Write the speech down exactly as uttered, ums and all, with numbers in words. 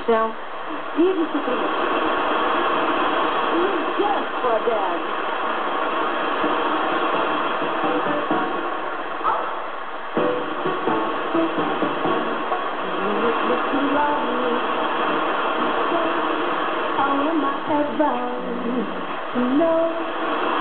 Então, vive suprindo. Just for that. Oh, am I ever to know?